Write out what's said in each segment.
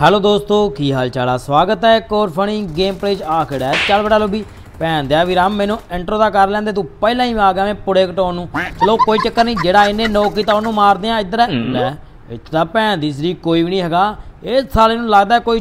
Hello दोस्तों की हाल चाल आ स्वागत है एक और फनी गेम प्ले आ खड़ा है। चल बड़ा लो भी भैन दिया भी राम मैनू इंट्रो दा कर लेंदे तू पहला ही आ गया मैं पुड़े घटाउण नूं। चलो कोई चक्कर नहीं जेड़ा इन्हें नोक कीता उहनूं मारदे आ। इधर लै इत्थे तां भैन दी सरी कोई भी नहीं हैगा। इस साले नूं लगदा कोई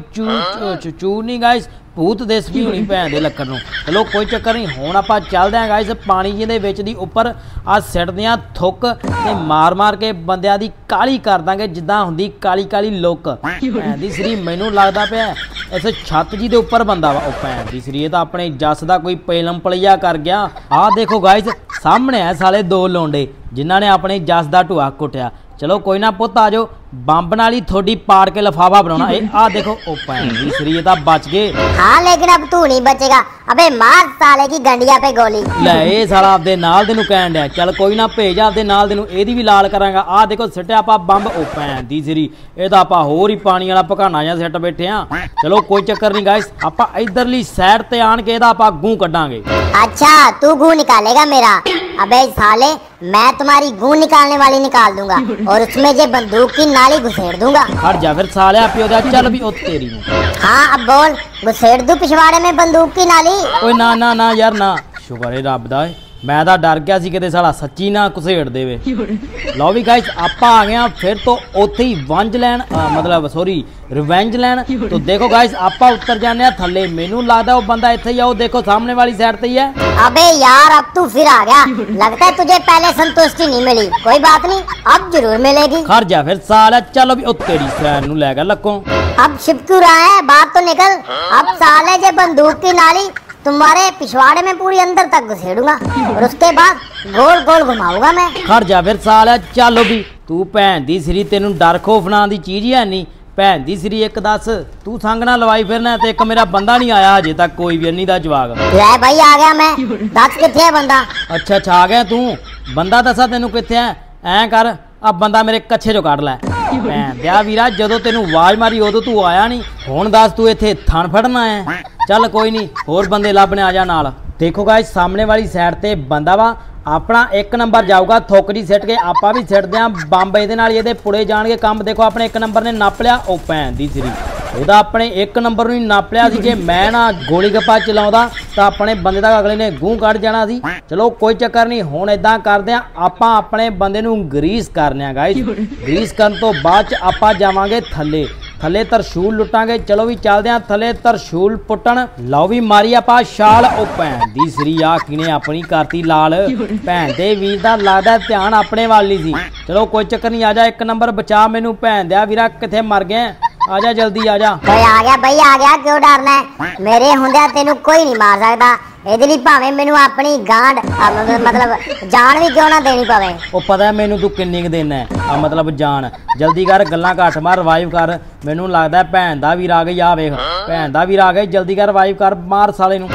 चूर नहीं गाइस भूत दिस भी होनी भैन दे लक्कड़ नूं। चलो कोई चक्कर नहीं हुण आपां चलदे आ गाइस पानी दे विच दी उपर आ सिटदे आ थुक ते मार मार के बंदियां दी काली कर दांगे जिद्दां हुंदी काली काली लुक। भैन दी सरी मैनू लगदा पिया इस छत जी दे उपर बंदा वा। भैन दी सरी तां अपने जस दा कोई पेलम पलिया कर गया। आ देखो गाइस सामने है साले दो लोंडे जिन्हां ने अपने जस दा ढुआ कुटिया। चलो कोई ना पुत आ जाओ बंब नाल ही थोड़ी पाड़ के लिफाफा बनाना। आ देखो ओ भैन दी सरी तां बच गए। हाँ लेकिन अब तू नहीं बचेगा। अबे मार साले की गंडिया पे गोली। ले ए साला आपदे नाल दे नूं कहण दिया। चल कोई ना भेज आपदे नाल दे नूं एदी भी लाल करांगा। आ देखो सिट्टिया आपां बंब ओ भैन दी सरी ए तां आपां होर ही पानी वाला भकाना जिहा सिट बैठे आ। चलो कोई चक्कर नहीं गाइस आपां इधरली साइड ते आण के एदा आपां गूं कड्डांगे। अच्छा तू गूं निकालेगा मेरा? अबे साले मैं तुम्हारी गूं निकालने वाली निकाल दूंगा और उसमें जे बंदूक की नाली घुसेड़ दूंगा। हट जा फिर साले पियो दा चल भी ओ तेरी नूं। हाँ अब बोल घुसेड़ दूं पिछवाड़े में बंदूक की नाली? ओए ना ना ना यार ना शुक्र है रब दा मैं तां डर गया सी किते साला सच्ची ना घुसेड़ देवे। लो भी गाइस आपां आ गए फिर तो उत्थे ही वंज लैन मतलब सॉरी रिवेंज लैन। तो देखो गाइस आपां उतर जाने आ थल्ले। मैनू लगदा वो बंदा इत्थे ही आ। देखो सामने वाली साइड ते ही है। अबे यार अब तू फिर आ गया। लगता है तुझे पहले संतुष्टि नहीं मिली। कोई बात नहीं अब जरूर मिलेगी। खड़ जा फिर साला चलो भी ओ तेरी सैन नू लै गया लक्कों। अब छिप क्यों रहा है बाहर तो निकल। अब साले जे बंदूक की नाली तुम्हारे पिछवाड़े में पूरी अंदर तक घुसेड़ूंगा और उसके बाद गोल गोल घुमाऊंगा मैं। खड़ जा फिर साला चलो भी तू भैन दी सरी तेनू डर खौफ नां दी चीज ही है नहीं। भैन दी सरी एक दस तू संग ना लवाई फिरना ते एक मेरा बंदा नहीं आया हजे तक कोई भी अन्नी दा जवाब। ले भाई आ गया मैं। दस किथे है बंदा? अच्छा अच्छा आ गया तू बंदा दसा तेनू किथे है। ऐ कर अब बंदा मेरे कच्छे चो कढ़ लै। भैन दिया वीरा जदों तेनू आवाज मारी उदों तू आया नहीं। हुण दस तू इत्थे थण फड़ना है। चल कोई नहीं होर बंदे लभने आ जा नाल। देखो गाइस सामने वाली साइड ते बंदा वा अपना एक नंबर जाऊगा थुक जी सिट के आपां भी सिटदे आ बंब इहदे नाल इहदे पुड़े जाणगे काम। देखो अपने एक नंबर ने नाप लिया। ओ भैन दी सरी ਇਹਦਾ अपने एक नंबर ਨੂੰ नाप लिया सी। जे मैं ना गोली गप्पा चलाਉਂਦਾ ਤਾਂ अपने बंदे ਦਾ अगले ने गूं ਕੱਢ ਜਾਣਾ ਸੀ। चलो कोई चक्कर नहीं हुण इदां करदे आ आपां अपने बंदे ਨੂੰ ग्रीस करने आ गाइस। ग्रीस ਕਰਨ ਤੋਂ ਬਾਅਦ ਚ ਆਪਾਂ ਜਾਵਾਂਗੇ ਥੱਲੇ। थले तरशूल लुटांगे। चलो भी चलते हैं थले तरशूल पुट्टन। लो भी मारी आपा छाल। ओ भैन दी सरी आ किने अपनी करती लाल। भैन दे वीर दा लगदा ध्यान अपने वाली सी। चलो कोई चक्कर नहीं आजा एक नंबर बचा मैनू भैन दिया वीरा किथे मर गए। आजा जल्दी आजा। भाई आ गया भाई आ गया क्यों डरना है? मेरे हुंदे तेनू कोई नहीं मार सकदा। ਇਹਦੇ ਲਈ ਭਾਵੇਂ ਮੈਨੂੰ ਆਪਣੀ ਗਾਂਡ मतलब जान भी क्यों ना देनी पवे। ਉਹ ਪਤਾ ਹੈ ਮੈਨੂੰ ਤੂੰ ਕਿੰਨੀ ਕੁ ਦੇਣਾ ਹੈ ਆ मतलब जान। जल्दी कर गल्लां घट मार रिवाइव कर। ਮੈਨੂੰ ਲੱਗਦਾ ਭੈਣ ਦਾ ਵੀਰ ਆ ਗਈ। ਆ ਵੇਖ ਭੈਣ ਦਾ ਵੀਰ ਆ गई। जल्दी कर रिवाइव कर मार साले ਨੂੰ।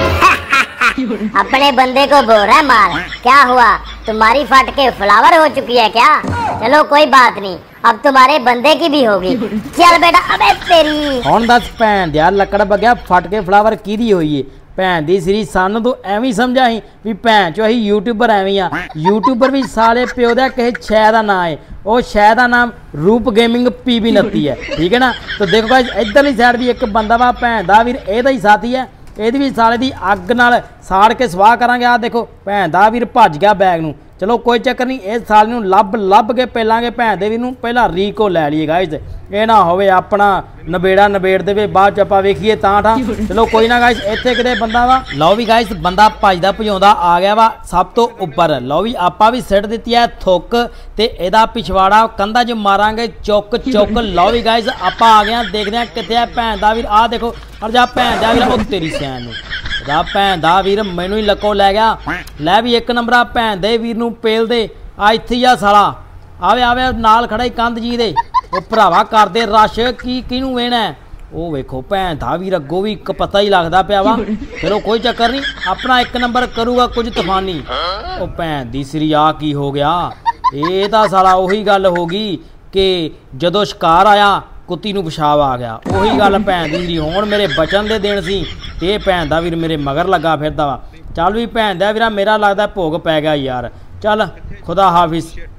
अपने बंदे को बोल रहा है मार। क्या हुआ तुम्हारी फट के फ्लावर हो चुकी है क्या? चलो कोई बात नहीं अब तुम्हारे बंदे की भी होगी। चल बेटा अबे तेरी हुण दस भैन दिया लकड़ बग्या फट के फ्लावर किहदी होई है। भैन दी सरी सानू तो एवं समझा ही भी भैन चो अं यूट्यूबर एवं आ। यूट्यूबर भी साले प्यो दा किसी शै का नाम है। वो शै का नाम रूप गेमिंग PB 29 है। ठीक है ना। तो देखो गाइस इधरली साइड भी एक बंदा वा भैन दा वीर एदा ही साथी है। ਇਹਦੀ भी साले दी अग नाल साड़ के सवाह करांगे। आ देखो भैन दा वीर भज गया बैग नूं। चलो कोई चक्कर नहीं इस साल नूं लभ के पेलांगे भैन दे वीर नूं पहला रीको लै लईए गाइस। ये ना होवे अपना नबेड़ा नबेड़ देवे बाद च आपां वेखीए तां ठा। चलो कोई ना गाइस इत्थे किते बंदा वा। लो भी गाइस बंदा भजदा भजाउंदा आ गया वा सब तो उपर। लो भी आपां भी सिट दित्ती है थुक ते इहदा पिछवाड़ा कंधा च मारांगे चुक चुक। लो भी गाइस आपां आ गए देखदे आ कित्थे है भैन दा वीर। आ देखो और जा भैन दा वीर ओ तेरी सैन नूं दा भैन दा वीर मैनू ही लको लै गया। लै भी एक नंबर भैन दे वीर नूं पेल दे। आ इत्थे ही आ साला आवे आवे नाल खड़ा ही कंध जी दे। ओ भरावा कर दे रश की किनू वेना है। ओ वेखो भैन दा वीर अगों भी एक पता ही लगदा पिया वा। चलो कोई चक्कर नहीं अपना एक नंबर करूगा कुछ तूफानी। ओ भैन दी सरी आ की हो गया। ये तां साला उही गल हो गई कि जदों शिकार आया कुत्ती नूं पेशाब आ गया। उही गल भैन दी सरी हुण मेरे बचन दे दिन सी ते भैन दा वीर मेरे मगर लगा फिरदा वा। चल भी भैन दा वीरा मेरा लगदा भोग पै गया यार। चल खुदा हाफिज।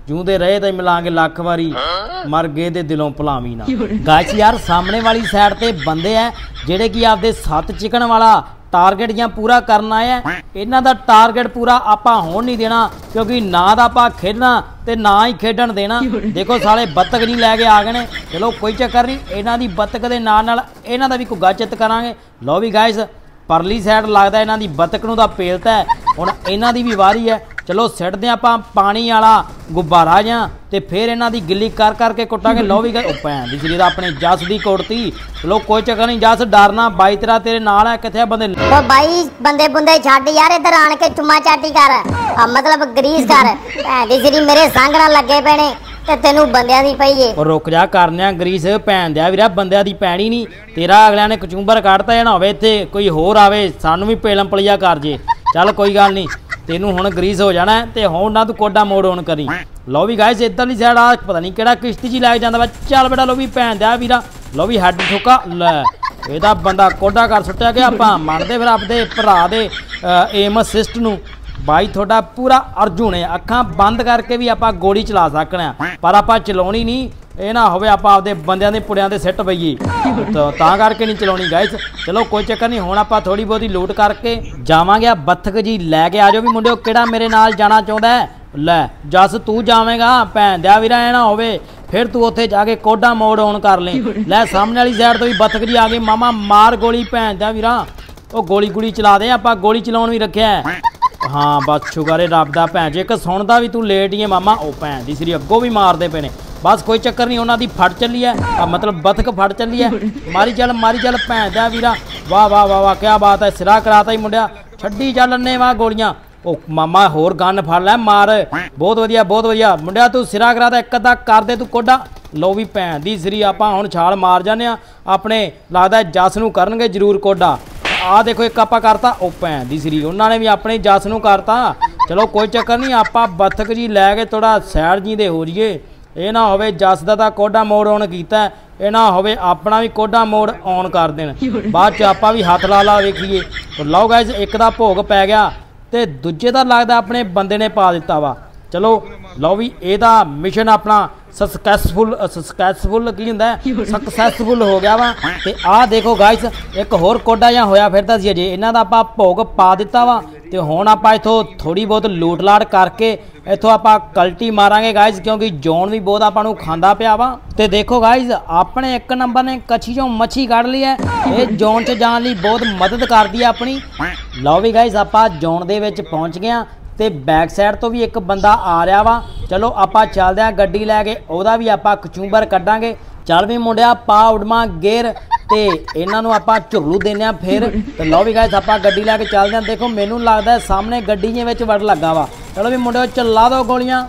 ਜੂੰਦੇ ਰਹੇ ਤਾਂ ਮਿਲਾਂਗੇ ਲੱਖ ਵਾਰੀ, ਮਰ ਗਏ ਤੇ ਦਿਲੋਂ ਭੁਲਾਵੀਂ ਨਾ। ਗਾਇਸ ਯਾਰ ਸਾਹਮਣੇ ਵਾਲੀ ਸਾਈਡ ਤੇ ਬੰਦੇ ਆ ਜਿਹੜੇ ਕਿ ਆਪਦੇ 7 ਚਿਕਨ ਵਾਲਾ ਟਾਰਗੇਟ ਜਾਂ ਪੂਰਾ ਕਰਨ ਆਏ ਆ। ਇਹਨਾਂ ਦਾ ਟਾਰਗੇਟ ਪੂਰਾ ਆਪਾਂ ਹੋਣ ਨਹੀਂ ਦੇਣਾ, ਕਿਉਂਕਿ ਨਾ ਤਾਂ ਆਪਾਂ ਖੇਡਣਾ ਤੇ ਨਾ ਹੀ ਖੇਡਣ ਦੇਣਾ। ਦੇਖੋ ਸਾਲੇ ਬੱਤਕ ਨਹੀਂ ਲੈ ਕੇ ਆ ਗਏ ਨੇ, ਚਲੋ ਕੋਈ ਚੱਕਰ ਨਹੀਂ, ਇਹਨਾਂ ਦੀ ਬੱਤਕ ਦੇ ਨਾਲ ਇਹਨਾਂ ਦਾ ਵੀ ਗੁੱਗਾ ਚਿੱਤ ਕਰਾਂਗੇ। ਲਓ ਵੀ ਗਾਇਸ ਪਰਲੀ ਸਾਈਡ ਲੱਗਦਾ ਇਹਨਾਂ ਦੀ ਬੱਤਕ ਨੂੰ ਤਾਂ ਪੇਲਤਾ ਹੈ, ਹੁਣ ਇਹਨਾਂ ਦੀ ਵੀ ਵਾਰੀ ਹੈ। ਚਲੋ ਸਿੱਟਦੇ ਆਪਾਂ ਪਾਣੀ ਵਾਲਾ ਗੁਬਾਰਾ ਜਾਂ ਤੇ ਫਿਰ ਇਹਨਾਂ ਦੀ ਗਿੱਲੀ ਕਰ ਕਰਕੇ ਕੁੱਟਾਂਗੇ। ਲਓ ਵੀ ਗਏ ਭੈਣ ਦੀ ਜਿਹੜੀ ਆਪਣੇ ਜੱਸ ਦੀ ਕੁੱਟਤੀ। ਚਲੋ ਕੋਈ ਚੱਕਰ ਨਹੀਂ ਜੱਸ, ਡਰਨਾ ਬਾਈ ਤੇਰਾ ਤੇਰੇ ਨਾਲ ਹੈ। ਕਿੱਥੇ ਆ ਬੰਦੇ? ਉਹ ਬਾਈ ਬੰਦੇ ਬੁੰਦੇ ਛੱਡ ਯਾਰ, ਇੱਧਰ ਆਣ ਕੇ ਚੁੰਮਾ ਚਾਟੀ ਕਰ, ਮਤਲਬ ਗਰੀਸ ਕਰ। ਭੈਣ ਦੀ ਜਿਹੜੀ ਮੇਰੇ ਸੰਗ ਨਾਲ ਲੱਗੇ ਪੈਣੇ ਤੇ ਤੈਨੂੰ ਬੰਦਿਆਂ ਦੀ ਪਈ ਏ। ਉਹ ਰੁਕ ਜਾ ਕਰਨਿਆ ਗਰੀਸ, ਭੈਣ ਦਿਆ ਵੀਰਾ ਬੰਦਿਆਂ ਦੀ ਪੈਣੀ ਨਹੀਂ। ਤੇਰਾ ਅਗਲਿਆਂ ਨੇ ਕਚੂੰਬਰ ਕੱਢਤਾ ਜਾਂ ਨਾ ਹੋਵੇ ਇੱਥੇ ਕੋਈ ਹੋਰ ਆਵੇ ਸਾਨੂੰ ਵੀ ਪੇਲਮ ਪਲੀਆ ਕਰ ਜੇ। ਚੱਲ ਕੋਈ ਗੱਲ ਨਹੀਂ, ਤੈਨੂੰ ਹੁਣ ਗਰੀਸ ਹੋ ਜਾਣਾ ਤੇ ਹੁਣ ਨਾ ਤੂੰ ਕੋਡਾ ਮੋੜ ਔਨ ਕਰੀ। ਲਓ ਵੀ ਗਾਇਸ ਇੱਧਰਲੀ ਸਾਈਡ ਆ ਪਤਾ ਨਹੀਂ ਕਿਹੜਾ ਕਿਸ਼ਤੀ ਜੀ ਲੈ ਕੇ ਜਾਂਦਾ ਵਾ। ਚੱਲ ਬੇਟਾ ਲਓ ਵੀ ਭੈਣ ਦਿਆ ਵੀਰਾ, ਲਓ ਵੀ ਹੈਡ ਠੋਕਾ ਲੈ, ਇਹਦਾ ਬੰਦਾ ਕੋਡਾ ਕਰ ਸੁੱਟਿਆ ਗਿਆ। ਆਪਾਂ ਮੰਨਦੇ ਫਿਰ ਆਪਦੇ ਭਰਾ ਦੇ ਏਮ ਅਸਿਸਟ ਨੂੰ। ਬਾਈ ਤੁਹਾਡਾ ਪੂਰਾ ਅਰਜੁਨ ਹੈ, ਅੱਖਾਂ ਬੰਦ ਕਰਕੇ ਵੀ ਆਪਾਂ ਗੋਲੀ ਚਲਾ ਸਕਣਾ, ਪਰ ਆਪਾਂ ਚਲਾਉਣੀ ਨਹੀਂ। ਇਹ ਨਾ ਹੋਵੇ ਆਪਾਂ ਆਪਦੇ ਬੰਦਿਆਂ ਦੇ ਪੁੜਿਆਂ ਦੇ ਸਿੱਟ ਪਈਏ, ਤਾਂ ਕਰਕੇ ਨਹੀਂ ਚਲਾਉਣੀ ਗਾਇਸ। ਚਲੋ ਕੋਈ ਚੱਕਰ ਨਹੀਂ, ਹੁਣ ਆਪਾਂ ਥੋੜੀ ਬਹੁਤੀ ਲੂਟ ਕਰਕੇ ਜਾਵਾਂਗੇ। ਬੱਤਕ ਜੀ ਲੈ ਕੇ ਆ ਜਾਓ ਵੀ ਮੁੰਡਿਓ, ਕਿਹੜਾ ਮੇਰੇ ਨਾਲ ਜਾਣਾ ਚਾਹੁੰਦਾ ਹੈ? ਲੈ ਜੱਸ ਤੂੰ ਜਾਵੇਂਗਾ, ਭੈਣ ਦਿਆ ਵੀਰਾ ਇਹ ਨਾ ਹੋਵੇ ਫਿਰ ਤੂੰ ਉੱਥੇ ਜਾ ਕੇ ਕੋਡਾ ਮੋਡ ਔਨ ਕਰ ਲੈ। ਲੈ ਸਾਹਮਣੇ ਵਾਲੀ ਸਾਈਡ ਤੋਂ ਵੀ ਬੱਤਕ ਜੀ ਆ ਗਏ। ਮਾਮਾ ਮਾਰ ਗੋਲੀ ਭੈਣ ਦਿਆ ਵੀਰਾ, ਉਹ ਗੋਲੀ ਚਲਾ ਦੇ, ਆਪਾਂ ਗੋਲੀ ਚਲਾਉਣ ਵੀ ਰੱਖਿਆ। ਹਾਂ ਬਸ ਸ਼ੁਕਰ ਹੈ ਰੱਬ ਦਾ, ਭੈਣ ਜੇ ਇੱਕ ਸੁਣਦਾ ਵੀ ਤੂੰ ਲੇਟ ਹੀ ਹੈ ਮਾਮਾ। ਉਹ ਭੈਣ ਦੀ ਸਰੀ ਅੱਗੋਂ ਵੀ ਮਾਰਦੇ ਪਏ ਨੇ। ਬਸ ਕੋਈ ਚੱਕਰ ਨਹੀਂ, ਉਹਨਾਂ ਦੀ ਫੜ ਚੱਲੀ ਹੈ, ਮਤਲਬ ਬੱਤਕ ਫੜ ਚੱਲੀ ਹੈ। ਮਾਰੀ ਚੱਲ ਭੈਣ ਦਾ ਵੀਰਾ, ਵਾਹ ਵਾਹ ਵਾਹ ਵਾਹ ਕਿਆ ਬਾਤ ਹੈ, ਸਿਰਾ ਕਰਾਤਾ ਹੀ ਮੁੰਡਿਆ। ਛੱਡੀ ਚੱਲ ਅੰਨੇ ਵਾਹ ਗੋਲੀਆਂ। ਉਹ ਮਾਮਾ ਹੋਰ ਗੰਨ ਫੜ ਲੈ ਮਾਰ, ਬਹੁਤ ਵਧੀਆ ਮੁੰਡਿਆ, ਤੂੰ ਸਿਰਾ ਕਰਾਤਾ। ਇੱਕ ਅੱਧਾ ਕਰਦੇ ਤੂੰ ਕੋਡਾ। ਲਓ ਵੀ ਭੈਣ ਦੀ ਸਰੀ ਆਪਾਂ ਹੁਣ ਛਾਲ ਮਾਰ ਜਾਂਦੇ ਆ ਆਪਣੇ, ਲੱਗਦਾ ਜੱਸ ਨੂੰ ਕਰਨਗੇ ਜ਼ਰੂਰ ਕੋਡਾ। ਆ ਦੇਖੋ ਇੱਕ ਆਪਾਂ ਕਰਤਾ, ਉਹ ਭੈਣ ਦੀ ਸਰੀ ਉਹਨਾਂ ਨੇ ਵੀ ਆਪਣੇ ਜੱਸ ਨੂੰ ਕਰਤਾ। ਚਲੋ ਕੋਈ ਚੱਕਰ ਨਹੀਂ, ਆਪਾਂ ਬੱਤਕ ਜੀ ਲੈ ਕੇ ਥੋੜਾ ਸਾਈਡ ਜੀ ਦੇ ਹੋ ਜਾਈਏ। ਇਹ ਨਾ ਹੋਵੇ ਜੱਸ ਦਾ ਤਾਂ ਕੋਡਾ ਮੋਡ ਔਨ ਕੀਤਾ, ਇਹ ਨਾ ਹੋਵੇ ਆਪਣਾ ਵੀ ਕੋਡਾ ਮੋਡ ਔਨ ਕਰ ਦੇਣ, ਬਾਅਦ ਚ ਆਪਾਂ ਵੀ ਹੱਥ ਲਾ ਵੇਖੀਏ। ਲਓ ਗਾਇਸ ਇੱਕ ਦਾ ਭੋਗ ਪੈ ਗਿਆ ਤੇ ਦੂਜੇ ਦਾ ਲੱਗਦਾ ਆਪਣੇ ਬੰਦੇ ਨੇ ਪਾ ਦਿੱਤਾ ਵਾ। ਚਲੋ ਲਓ ਵੀ ਇਹਦਾ ਮਿਸ਼ਨ ਆਪਣਾ ਸਕਸੈਸਫੁਲ ਕੀ ਹੁੰਦਾ, ਸਕਸੈਸਫੁਲ ਹੋ ਗਿਆ ਵਾ। ਤੇ ਆਹ ਦੇਖੋ ਗਾਇਸ ਇੱਕ ਹੋਰ ਕੋਡਾ ਜਾਂ ਹੋਇਆ ਫਿਰਦਾ ਸੀ ਅਜੇ, ਇਹਨਾਂ ਦਾ ਆਪਾਂ ਭੋਗ ਪਾ ਦਿੱਤਾ ਵਾ। ਤੇ ਹੁਣ ਆਪਾਂ ਇਥੋਂ ਥੋੜੀ ਬਹੁਤ ਲੂਟ ਲਾਟ ਕਰਕੇ ਇਥੋਂ ਆਪਾਂ ਕਲਟੀ ਮਾਰਾਂਗੇ ਗਾਇਸ, ਕਿਉਂਕਿ ਜੋਨ ਵੀ ਬਹੁਤ ਆਪਾਂ ਨੂੰ ਖਾਂਦਾ ਪਿਆ ਵਾ। ਤੇ ਦੇਖੋ ਗਾਇਸ ਆਪਣੇ ਇੱਕ ਨੰਬਰ ਨੇ ਕੱਛੀ ਚੋਂ ਮੱਛੀ ਕੱਢ ਲਈ ਹੈ, ਇਹ ਜੋਨ 'ਚ ਜਾਣ ਲਈ ਬਹੁਤ ਮਦਦ ਕਰਦੀ ਹੈ ਆਪਣੀ। ਲਓ ਵੀ ਗਾਇਸ ਆਪਾਂ ਜੋਨ ਦੇ ਵਿੱਚ ਪਹੁੰਚ ਗਏ ਤੇ ਬੈਕ ਸਾਈਡ ਤੋਂ ਵੀ ਇੱਕ ਬੰਦਾ ਆ ਰਿਹਾ ਵਾ। ਚਲੋ ਆਪਾਂ ਚੱਲਦੇ ਆ ਗੱਡੀ ਲੈ ਕੇ, ਉਹਦਾ ਵੀ ਆਪਾਂ ਕਚੂੰਬਰ ਕੱਢਾਂਗੇ। ਚੱਲ ਵੀ ਮੁੰਡਿਆ ਪਾ ਉਡਮਾ ਗੇਰ ਤੇ ਇਹਨਾਂ ਨੂੰ ਆਪਾਂ ਝੁਰਲੂ ਦਿੰਦੇ ਆ ਫਿਰ। ਤੇ ਲਓ ਵੀ ਗਾਇਸ ਆਪਾਂ ਗੱਡੀ ਲੈ ਕੇ ਚੱਲਦੇ ਆ। ਦੇਖੋ ਮੈਨੂੰ ਲੱਗਦਾ ਸਾਹਮਣੇ ਗੱਡੀ ਦੇ ਵਿੱਚ ਵੜ ਲੱਗਾ ਵਾ। ਚਲੋ ਵੀ ਮੁੰਡਿਓ ਚਲਾ ਦੋ ਗੋਲੀਆਂ।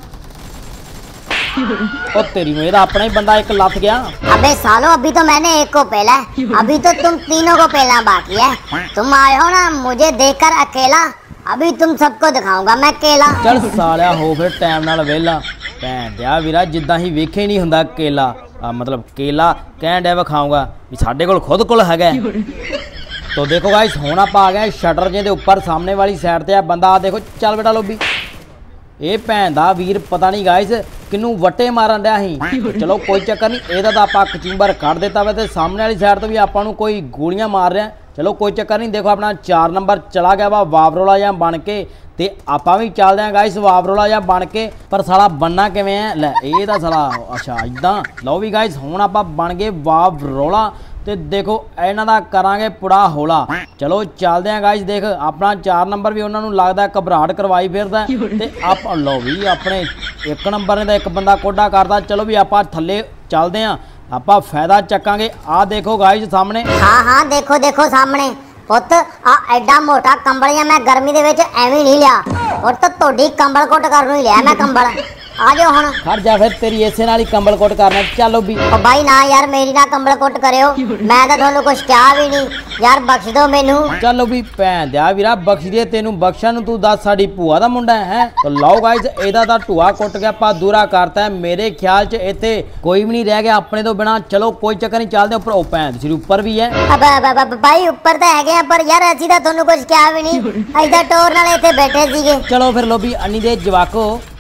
ओ तेरी में अपना ही बंदा एक लत गया। अबे सालो अभी तो मैंने एक को पेला है, अभी तो तुम तीनों को पेलना बाकी है। तुम आए हो ना मुझे देखकर अकेला, अभी तुम सबको दिखाऊंगा मैं केला। चल सालिया हो फिर टाइम नाल वेला भैन दिया वीरा जिद्दां ही वेखे नहीं हुंदा केला, मतलब केला कहण डे विखाऊंगा भी साडे कोल खुद कोल हैगा। तो देखो गाइस हुण आपां आ गए शटर जे दे उपर सामने वाली साइड ते आ बंदा। देखो चल बेटा लोबी ये भैन दा वीर पता नहीं गाइस किनू वटे मारन दिया ही। चलो कोई चक्कर नहीं, ਇਹਦਾ ਤਾਂ ਆਪਾਂ ਕਚੂੰਬਰ ਕੱਢ ਦਿੱਤਾ ਵਾ ਤੇ ਸਾਹਮਣੇ ਵਾਲੀ ਸਾਈਡ ਤੋਂ ਵੀ ਆਪਾਂ ਨੂੰ ਕੋਈ ਗੋਲੀਆਂ ਮਾਰ ਰਿਹਾ। ਚਲੋ ਕੋਈ ਚੱਕਰ ਨਹੀਂ। ਦੇਖੋ ਆਪਣਾ 4 ਨੰਬਰ ਚਲਾ ਗਿਆ ਵਾ ਵਾਵਰੋਲਾ ਜਾਂ ਬਣ ਕੇ, ਤੇ ਆਪਾਂ ਵੀ ਚੱਲਦੇ ਆਂ ਗਾਇਸ ਵਾਵਰੋਲਾ ਜਾਂ ਬਣ ਕੇ। ਪਰ ਸਾਲਾ ਬਣਨਾ ਕਿਵੇਂ ਹੈ? ਲੈ ਇਹ ਤਾਂ ਸਾਲਾ ਅੱਛਾ ਇਦਾਂ। ਲਓ ਵੀ ਗਾਇਸ ਹੁਣ ਆਪਾਂ ਬਣ ਗਏ ਵਾਵਰੋਲਾ ਤੇ ਦੇਖੋ ਇਹਨਾਂ ਦਾ ਕਰਾਂਗੇ ਪੁੜਾ ਹੋਲਾ। ਚਲੋ ਚੱਲਦੇ ਆਂ ਗਾਇਸ। ਦੇਖ ਆਪਣਾ 4 ਨੰਬਰ ਵੀ ਉਹਨਾਂ ਨੂੰ ਲੱਗਦਾ ਘਬਰਾਹਟ ਕਰਵਾਈ ਫਿਰਦਾ ਤੇ ਆਪਾਂ ਲਓ ਵੀ ਆਪਣੇ 1 ਨੰਬਰ ਨੇ ਤਾਂ ਇੱਕ ਬੰਦਾ ਕੋਡਾ ਕਰਦਾ। ਚਲੋ ਵੀ ਆਪਾਂ ਥੱਲੇ ਚੱਲਦੇ ਆਂ, ਆਪਾਂ ਫਾਇਦਾ ਚੱਕਾਂਗੇ। ਆ ਦੇਖੋ गाइस सामने। हाँ हाँ देखो देखो सामने पुत आ एडा मोटा कंबल या मैं गर्मी दे विच एवें नहीं लिया, पुत तोड़ी कंबल कोट करनों ही लिया मैं कंबल। आ जाओ हुण खड़ जा फिर तेरी इसे नाल ही कंबल कोट करना। चलो भी ओ भाई ना यार मेरी ना कंबल कोट करियो, मैं तो थानू कुछ कहा भी नहीं यार, बख्श दो मैनू। चलो भी भैन दिया वीरा बख्श दे तेनू, बख्शन तू दस साडी भूआ दा मुंडा है। तो लो गाइस एदा दा ढूआ कुट के आपा दूरा करता है। मेरे ख्याल च इत्थे कोई भी नहीं रह गया अपने तो बिना। चलो कोई चक्कर नहीं, चलदे ऊपर। ओ भैन दी ऊपर भी है। अब भाई ऊपर तो है पर यार असीं तां थानू कुछ कहा भी नहीं, असीं तां टोर नाल इत्थे बैठे सीगे। चलो फिर लो भी अन्नी दे जवाको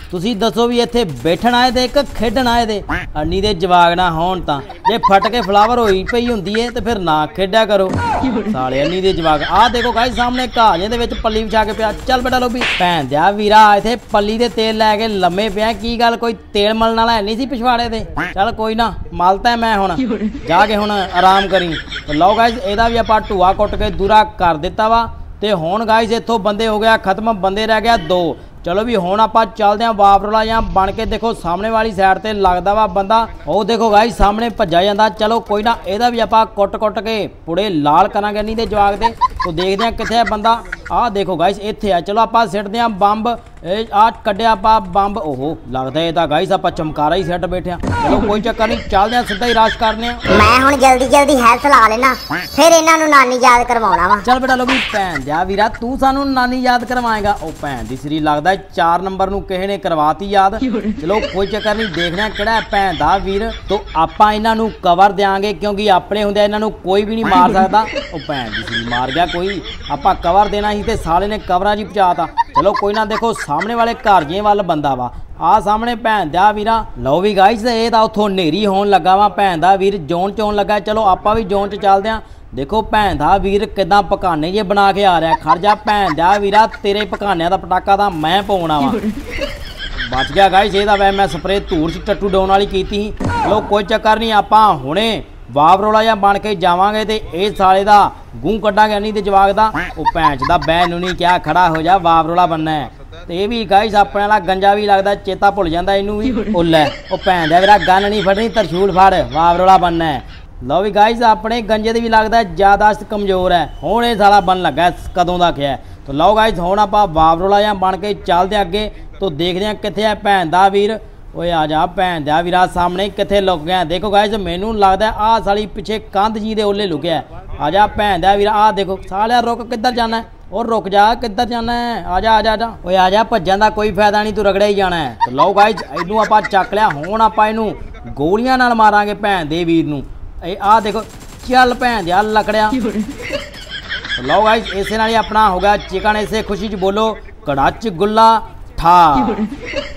ਤੁਸੀਂ ਦੱਸੋ ਵੀ ਇੱਥੇ ਬੈਠਣ ਆਏ ਤੇ ਇੱਕ ਖੇਡਣ ਆਏ ਤੇ ਅੰਨੀ ਦੇ ਜਵਾਗ ਨਾ ਹੋਣ ਤਾਂ ਜੇ ਫਟ ਕੇ ਫਲਾਵਰ ਹੋਈ ਪਈ ਹੁੰਦੀ ਏ ਤੇ ਫਿਰ ਨਾ ਖੇਡਿਆ ਕਰੋ ਸਾਲੇ ਅੰਨੀ ਦੇ ਜਵਾਗ। ਆਹ ਦੇਖੋ ਗਾਇਸ ਸਾਹਮਣੇ ਘਾਜੇ ਦੇ ਵਿੱਚ ਪੱਲੀ ਵਿਛਾ ਕੇ ਪਿਆ। ਚੱਲ ਬੇਟਾ ਲੋਬੀ ਭੈਣ ਦਿਆ ਵੀਰਾ ਇੱਥੇ ਪੱਲੀ ਦੇ ਤੇਲ ਲੈ ਕੇ ਲੰਮੇ ਪਿਆ। ਕੀ ਗੱਲ ਕੋਈ ਤੇਲ ਮਲਣ ਵਾਲਾ ਨਹੀਂ ਸੀ ਪਿਛਵਾੜੇ ਤੇ? ਚੱਲ ਕੋਈ ਨਾ ਮਲਤਾ ਮੈਂ ਹੁਣ ਜਾ ਕੇ ਹੁਣ ਆਰਾਮ ਕਰੀ। ਲਓ ਗਾਇਸ ਇਹਦਾ ਵੀ ਆਪਾਂ ਢੂਆ ਕੁੱਟ ਕੇ ਦੂਰਾ ਕਰ ਦਿੱਤਾ ਵਾ ਤੇ ਹੁਣ ਗਾਇਸ ਇੱਥੋਂ ਬੰਦੇ ਹੋ ਗਿਆ ਖਤਮ, ਬੰਦੇ ਰਹਿ ਗਿਆ 2। ਚਲੋ ਵੀ ਹੁਣ ਆਪਾਂ ਚੱਲਦੇ ਆਂ ਵਾਪਰਲਾ ਜਾਂ ਬਣ ਕੇ। ਦੇਖੋ ਸਾਹਮਣੇ ਵਾਲੀ ਸਾਈਡ ਤੇ ਲੱਗਦਾ ਵਾ ਬੰਦਾ, ਉਹ ਦੇਖੋ ਗਾਇਸ ਸਾਹਮਣੇ ਭੱਜਾ ਜਾਂਦਾ। ਚਲੋ ਕੋਈ ਨਾ ਇਹਦਾ ਵੀ ਆਪਾਂ ਕੁੱਟ ਕੇ ਪੁੜੇ ਲਾਲ ਕਰਾਂਗੇ ਨਹੀਂ ਦੇ ਜਵਾਗ ਦੇ। ਤੋ ਦੇਖਦੇ ਆਂ ਕਿੱਥੇ ਆ ਬੰਦਾ। ਆਹ ਦੇਖੋ ਗਾਇਸ ਇੱਥੇ ਆ। ਚਲੋ ਆਪਾਂ ਸਿੱਟਦੇ ਆਂ ਬੰਬ। ਇਹ ਆ ਕੱਢਿਆ ਆਪਾਂ ਬੰਬ। ਓਹੋ ਲੱਗਦਾ ਇਹ ਤਾਂ ਗਾਇਸ ਆਪਾਂ ਚਮਕਾਰਾ ਹੀ ਸਿੱਟ ਬੈਠੇ ਆਂ। ਚਲੋ ਕੋਈ ਚੱਕਰ ਨਹੀਂ, ਚੱਲਦੇ ਆਂ ਸਿੱਧਾ ਹੀ ਰਾਸ਼ ਕਰਨੇ ਆ। ਮੈਂ ਹੁਣ ਜਲਦੀ ਹੈਲਥ ਲਾ ਲੈਣਾ, ਫਿਰ ਇਹਨਾਂ ਨੂੰ ਨਾਨੀ ਯਾਦ ਕਰਵਾਉਣਾ ਵਾ। ਚੱਲ ਬੇਟਾ ਲੋਬੀ ਭੈਣ ਦਿਆ ਵੀਰਾ ਤੂੰ ਸਾਨੂੰ ਨਾਨੀ ਯਾਦ ਕਰਵਾਏਗਾ। ਉਹ ਭੈਣ ਦੀ ਸਰੀ ਲੱਗਦਾ 4 ਨੰਬਰ ਨੂੰ ਕਿਸੇ ਨੇ ਕਰਵਾਤੀ ਯਾਦ। ਚਲੋ ਕੋਈ ਚੱਕਰ ਨਹੀਂ, ਦੇਖਣਾ ਕਿਹੜਾ ਭੈਣ ਦਾ ਵੀਰ। ਤੋ ਆਪਾਂ ਇਹਨਾਂ ਨੂੰ ਕਵਰ ਦਿਆਂਗੇ ਕਿਉਂਕਿ ਆਪਣੇ ਹੁੰਦੇ ਇਹਨਾਂ ਨੂੰ ਕੋਈ ਵੀ ਨਹੀਂ ਮਾਰ ਸਕਦਾ। ਉਹ ਭੈਣ ਦੀ ਸਰੀ ਮਾਰ ਗਿਆ ਕੋਈ। ਆਪਾਂ ਕਵਰ ਦੇਣਾ ਸੀ ਤੇ ਸਾਲੇ ਨੇ ਕਵਰਾਂ 'ਚ ਪਹੁੰਚਾਤਾ। ਚਲੋ ਕੋਈ ਨਾ, ਦੇਖੋ ਸਾਹਮਣੇ ਵਾਲੇ ਘਰ ਜੇ ਵੱਲ ਬੰਦਾ ਵਾ। ਆ ਸਾਹਮਣੇ ਭੈਣ ਦਾ ਵੀਰਾ। ਲਓ ਵੀ ਗਾਇਸ ਇਹ ਤਾਂ ਉੱਥੋਂ ਹਨੇਰੀ ਹੋਣ ਲੱਗਾ ਵਾ। ਭੈਣ ਦਾ ਵੀਰ ਜ਼ੋਨ 'ਚ ਆਉਣ ਲੱਗਾ। ਚਲੋ ਆਪਾਂ ਵੀ ਜ਼ੋਨ 'ਚ ਚੱਲਦੇ ਆਂ। ਦੇਖੋ ਭੈਣ ਦਾ ਵੀਰ ਕਿਦਾਂ ਪਕਾਨੇ ਜੇ ਬਣਾ ਕੇ ਆ ਰਿਹਾ। ਖੜ ਜਾ ਭੈਣ ਦਾ ਵੀਰਾ, ਤੇਰੇ ਪਕਾਨਿਆਂ ਦਾ ਪਟਾਕਾ ਤਾਂ ਮੈਂ ਪਾਉਣਾ ਵਾ। ਬਚ ਗਿਆ ਗਾਇਸ ਇਹਦਾ ਵੈ ਮੈਂ ਸਪਰੇ ਧੂੜ 'ਚ ਟੱਟੂ ਡਾਉਣ ਵਾਲੀ ਕੀਤੀ ਸੀ। ਚਲੋ ਕੋਈ ਚੱਕਰ ਨਹੀਂ, ਆਪਾਂ ਹੁਣੇ ਵਾਵਰੋਲਾ ਜਾਂ ਬਣ ਕੇ ਜਾਵਾਂਗੇ ਤੇ ਇਹ ਸਾਲੇ ਦਾ ਗੂੰ ਕੱਢਾਂਗੇ ਨਹੀਂ ਤੇ ਜਵਾਗ ਦਾ। ਉਹ ਭੈਣ ਦਾ ਬੈ ਨੂੰ ਨਹੀਂ ਕਿਹਾ ਖੜਾ ਹੋ ਜਾ, ਵਾਵਰੋਲਾ ਬਣਨਾ ਹੈ। ਤੇ ਇਹ ਵੀ ਗਾਇਸ ਆਪਣੇ ਵਾਲਾ ਗੰਜਾ ਵੀ ਲੱਗਦਾ, ਚੇਤਾ ਭੁੱਲ ਜਾਂਦਾ ਇਹਨੂੰ ਵੀ। ਉਹ ਲੈ ਉਹ ਭੈਣ ਦਾ ਵੀਰਾ ਗਨ ਨਹੀਂ ਫੜਨੀ, ਤਰਸ਼ੂਲ ਫੜ, ਵਾਵਰੋਲਾ ਬਣਨਾ ਹੈ। ਲਓ ਵੀ ਗਾਇਸ ਆਪਣੇ ਗੰਜੇ ਦੀ ਵੀ ਲੱਗਦਾ ਯਾਦਾਸ਼ਤ ਕਮਜ਼ੋਰ ਹੈ। ਹੁਣ ਇਹ ਸਾਲਾ ਬਣ ਲੱਗਾ ਕਦੋਂ ਦਾ ਕਿਹਾ। ਤਾਂ ਲਓ ਗਾਇਸ ਹੁਣ ਆਪਾਂ ਵਾਵਰੋਲਾ ਜਾਂ ਬਣ ਕੇ ਚੱਲਦੇ ਅੱਗੇ। ਤੋਂ ਦੇਖਦੇ ਹਾਂ ਕਿੱਥੇ ਹੈ ਭੈਣ ਦਾ ਵੀਰ। ਓਏ ਆ ਜਾ ਭੈਣ ਦਾ ਵੀਰਾ, ਸਾਹਮਣੇ ਕਿੱਥੇ ਲੁਕ ਗਿਆ? ਦੇਖੋ ਗਾਇਸ ਮੈਨੂੰ ਲੱਗਦਾ ਆਹ ਸਾਲੀ ਪਿੱਛੇ ਕੰਧ ਜੀ ਦੇ ਓਲੇ ਲੁਕਿਆ। ਆ ਜਾ ਭੈਣ ਦਾ ਵੀਰਾ, ਆਹ ਦੇਖੋ ਸਾਲਿਆ ਰੁਕ ਕਿੱਧਰ ਜਾਣਾ? ਉਹ ਰੁਕ ਜਾ, ਕਿੱਧਰ ਜਾਣਾ ਹੈ? ਆ ਜਾ ਆ ਜਾ ਜਾ। ਓਏ ਆ ਜਾ, ਭੱਜਣ ਦਾ ਕੋਈ ਫਾਇਦਾ ਨਹੀਂ, ਤੂੰ ਰਗੜਿਆ ਹੀ ਜਾਣਾ ਹੈ। ਤੇ ਲਓ ਗਾਇਸ ਇਹਨੂੰ ਆਪਾਂ ਚੱਕ ਲਿਆ। ਹੁਣ ਆਪਾਂ ਇਹਨੂੰ ਗੋਲੀਆਂ ਨਾਲ ਮਾਰਾਂਗੇ ਭੈਣ ਦੇ ਵੀਰ ਨੂੰ। ਇਹ ਆਹ ਦੇਖੋ, ਚੱਲ ਭੈਣ ਦਿਆ ਲਕੜਿਆ। ਲਓ ਗਾਇਸ ਇਸੇ ਨਾਲ ਹੀ ਆਪਣਾ ਹੋ ਗਿਆ ਚਿਕਨ। ਇਸੇ ਖੁਸ਼ੀ 'ਚ ਬੋਲੋ ਕੜਾਚ ਗੁੱਲਾ ਠਾ।